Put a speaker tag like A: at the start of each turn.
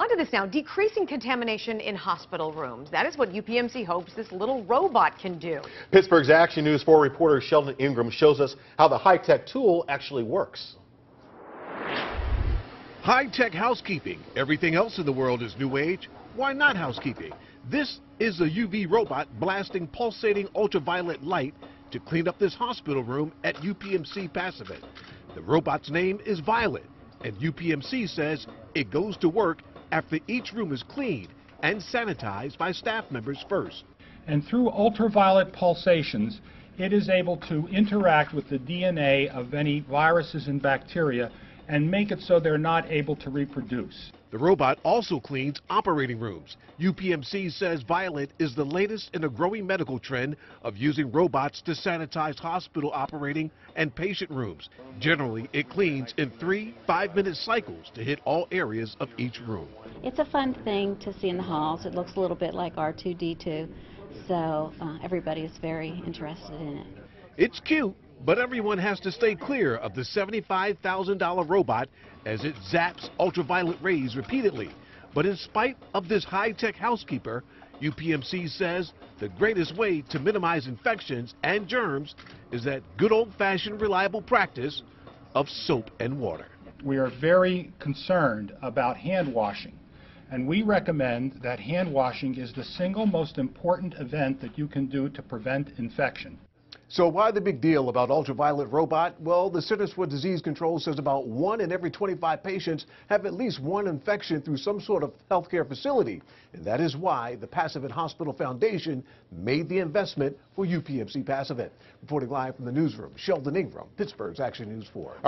A: On to this now, decreasing contamination in hospital rooms. That is what UPMC hopes this little robot can do.
B: Pittsburgh's Action News 4 reporter Sheldon Ingram shows us how the high-tech tool actually works.
C: High-tech housekeeping. Everything else in the world is new age. Why not housekeeping? This is a UV robot blasting pulsating ultraviolet light to clean up this hospital room at UPMC Passavant. The robot's name is Violet, and UPMC says it goes to work after each room is cleaned and sanitized by staff members first.
D: And through ultraviolet pulsations, it is able to interact with the DNA of any viruses and bacteria and make it so they're not able to reproduce.
C: The robot also cleans operating rooms. UPMC says Violet is the latest in a growing medical trend of using robots to sanitize hospital operating and patient rooms. Generally, it cleans in 3 5-minute cycles to hit all areas of each room.
E: It's a fun thing to see in the halls. It looks a little bit like R2-D2, so everybody is very interested in it.
C: It's cute, but everyone has to stay clear of the $75,000 robot as it zaps ultraviolet rays repeatedly. But in spite of this high-tech housekeeper, UPMC says the greatest way to minimize infections and germs is that good old-fashioned reliable practice of soap and water.
D: We are very concerned about hand washing, and we recommend that hand washing is the single most important event that you can do to prevent infection.
C: So why the big deal about ultraviolet robot? Well, the Centers for Disease Control says about 1 in every 25 patients have at least one infection through some sort of healthcare facility. And that is why the Passavant Hospital Foundation made the investment for UPMC Passavant. Reporting live from the newsroom, Sheldon Ingram, Pittsburgh's Action News 4.